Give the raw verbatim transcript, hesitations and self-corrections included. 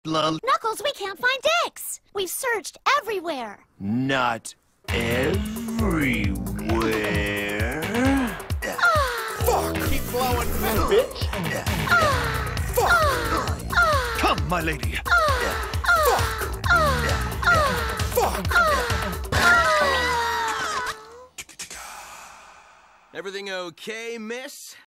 Lol. Knuckles, we can't find Dix! We've searched everywhere! Not everywhere. Fuck! Keep blowing, bitch! Fuck! Come, my lady. Fuck! Fuck! Everything okay, miss?